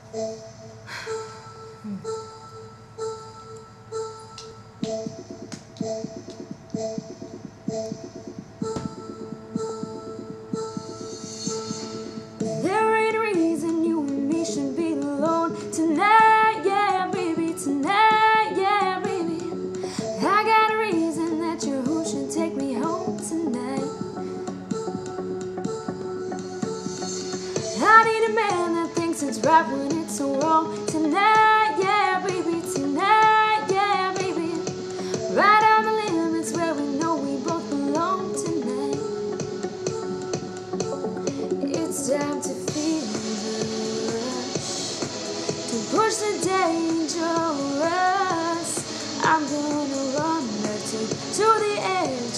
There ain't a reason you and me should be alone tonight, yeah, baby, tonight, yeah, baby. I got a reason that you're who should take me home tonight. I need a man that thinks it's right when it's so wrong tonight, yeah, baby, tonight, yeah, baby. Right on the limits where we know we both belong tonight. It's time to feel the rush, to push the dangerous. I'm gonna run back to the edge.